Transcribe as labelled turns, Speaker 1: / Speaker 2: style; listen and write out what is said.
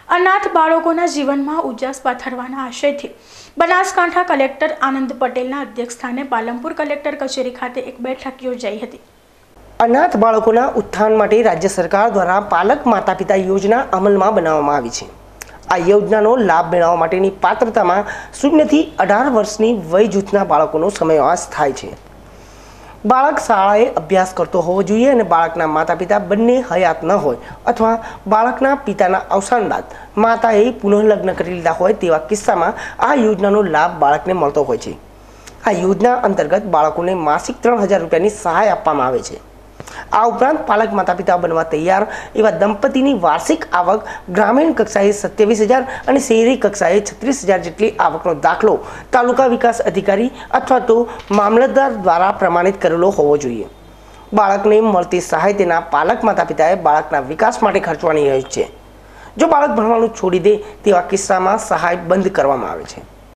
Speaker 1: અનાથ બાળકોના જીવનમાં ઉજાસ પાથરવાના આશયથી બનાસકાંઠા કલેક્ટર આનંદ પટેલના અધ્યક્ષસ્થાને પાલનપુર કલેક્ટર કચેરી ખાતે એક બેઠક યોજાઈ હતી।
Speaker 2: અનાથ બાળકોના ઉત્થાન માટે રાજ્ય સરકાર દ્વારા પાલક માતા પિતા યોજના અમલમાં બનાવવામાં આવી છે। આ યોજનાનો લાભ મેળવવા માટેની પાત્રતામાં 0 થી 18 વર્ષની વય જૂથના બાળકોનો સમાવેશ થાય છે। બાળક શાળાએ અભ્યાસ કરતો હોવો જોઈએ અને બાળકના માતા પિતા બંને હયાત ન હોય અથવા બાળકના પિતાના અવસાન બાદ માતાએ પુનઃલગ્ન કરી લીધા હોય તેવા કિસ્સામાં આ યોજનાનો લાભ બાળકને મળતો હોય છે। આ યોજના અંતર્ગત બાળકોને માસિક 3000 રૂપિયાની સહાય આપવામાં આવે છે। આ ઉપરાંત પાલક માતા પિતા બનવા તૈયાર એવા દંપતીની વાર્ષિક આવક ગ્રામીણ કક્ષાએ 27000 અને શહેરી કક્ષાએ 36000 જેટલી આવકનો દાખલો તાલુકા વિકાસ અધિકારી અથવા તો મામલતદાર દ્વારા પ્રમાણિત કરેલો હોવો જોઈએ। બાળકને મળતી સહાય તેના પાલક માતા પિતાએ બાળકના વિકાસ માટે ખર્ચવાની હોય છે। જો બાળક ભણવાનું છોડી દે તેવા કિસ્સામાં સહાય બંધ કરવામાં આવે છે।